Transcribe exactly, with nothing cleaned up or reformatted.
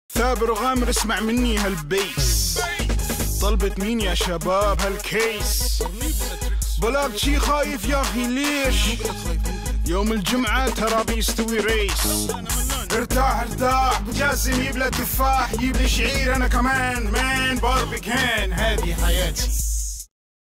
ثابر وغامر اسمع مني هالبيس، طلبت مين يا شباب هالكيس؟ بلاك شي خايف يا اخي ليش؟ يوم الجمعة ترى بيستوي ريس. ارتاح ارتاح بجازم يبلى تفاح، يبلي شعير انا كمان مان باربيكان، هذه حياتي.